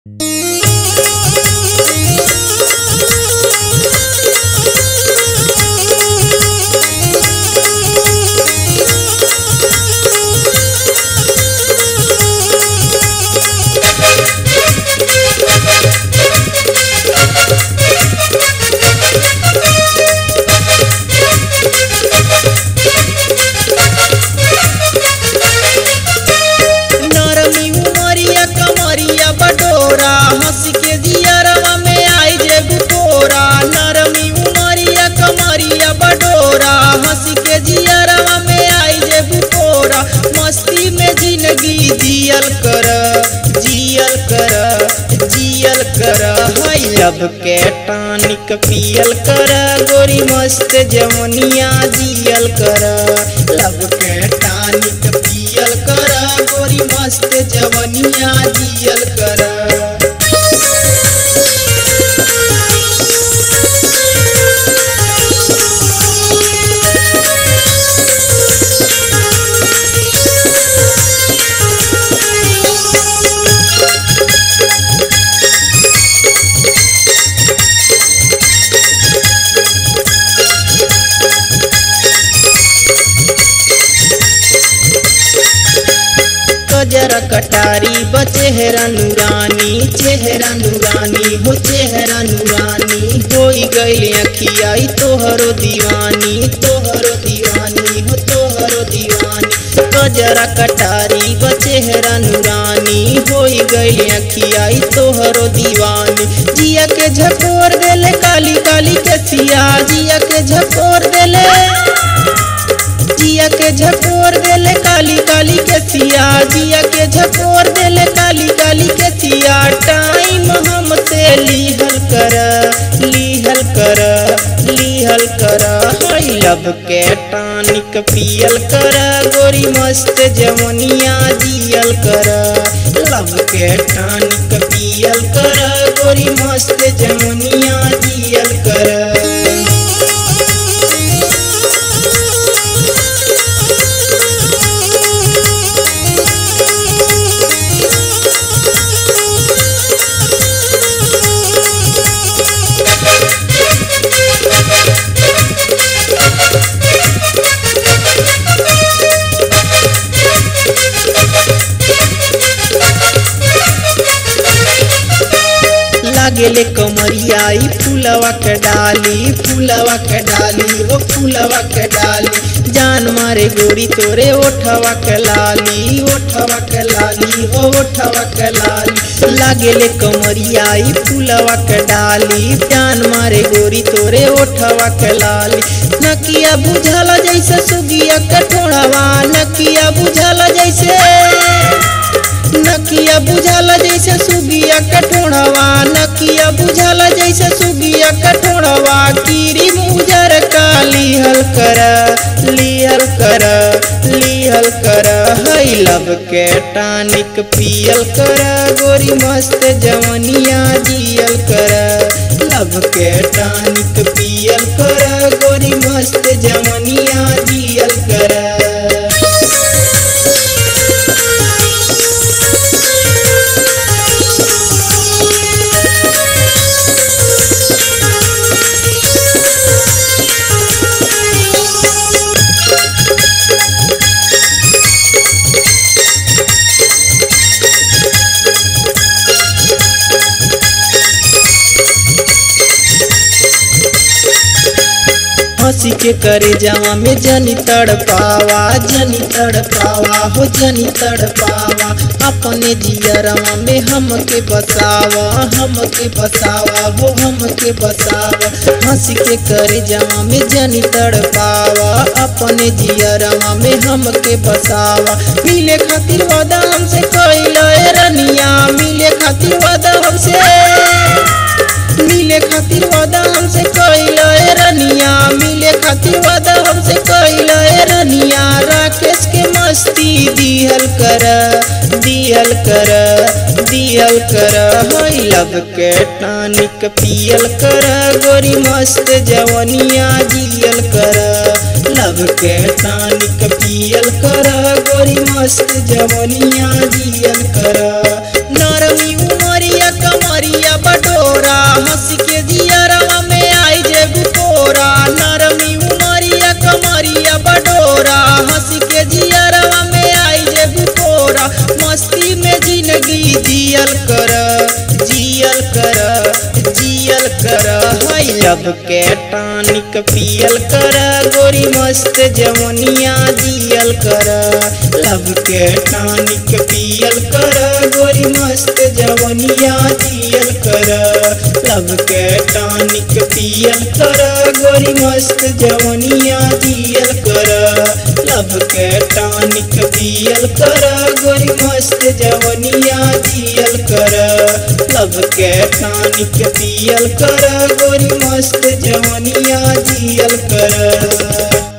लब के टॉनिक पियल कर गोरी मस्त जवनिया जियल कर। लब के टॉनिक पियल कर गोरी मस्त जवनिया जियल कर। जरा कटारी बचेहरा नूरानी चेहरा नूरानी हो चेहरा नूरानी होई गई अखियाई तोहरो दीवानी तोहरो दीवानी हो तोहरो दीवानी। जरा कटारी बचेहरा नूरानी होई गई अखियाई तोहरो दीवानी। जिया के झकोर देले काली काली के सिया जिया के झकोर देले जिया के झकोर देले काली काली के सिया जिया के झकोर देले काली काली के सिया। टाइम हमसे लिहल कर लिहल कर लिहल कर। लब के टॉनिक पियल कर गोरी मस्त जवनिया जियल कर। लब के टॉनिक पियल कर गोरी मस्त जवनिया जियल कर। लागेले कमरियाई फूलवा के डाली फूलवा के डाली वो फूलवा के डाली। जान मारे गोरी तोरे ओठवा के लाली ओठवा के लाली हो ओठवा के लाली। लागेले कमरियाई फूलवा के डाली जान मारे गोरी तोरे ओठवा के लाली। नकिया बुझाला जैसे सुगिया कठोड़वा नकिया बुझाला जैसे नकिया बुझाला जैसे सुगिया कठोड़वा नकिया बुझाला जैसे सुगिया कठोड़वा। कीरी मुजर का लिहल कर लिहल कर लिहल कर। लब के टॉनिक पियल कर गोरी मस्त जवनिया जियल कर। लब के टॉनिक पियल कर गोरी मस्त जवनिया जियल कर। हंसी के करे जावा में जनी तड़पावा हो जनी तड़पावा। अपने जियरवा में हमके बसावा हो हमके बसावा। हंसी के करे जावा में जनी तड़पावा अपने जियरवा में हमके बसावा। मिले खातिर वादा हमसे कइला ए रनिया मिले खातिर वादा हमसे मिले खातिर वादा हमसे कइला ए रनिया मिले खातिर वादा हमसे कइला ए रनिया। राकेश के मस्ती दिहल कर दिहल कर दिहल कर। लब के टॉनिक पियल कर गोरी मस्त जवनिया जियल कर। लब के टॉनिक पियल कर गोरी मस्त जवनिया जियल कर। नरमी उमरिया जिंदगी जियल कर जियल कर जियल कर। हाय लब के टॉनिक पियल कर गोरी मस्त जवनिया जियल कर। लब के टॉनिक पियल कर गोरी मस्त जवनिया जियल कर। लब के टॉनिक पियल कर गोरी मस्त जवनिया जियल कर। लब के टॉनिक पियल कर गोरी मस्त जवनिया जियल कर। लब के टॉनिक पियल कर गोरी मस्त जवनिया जियल कर।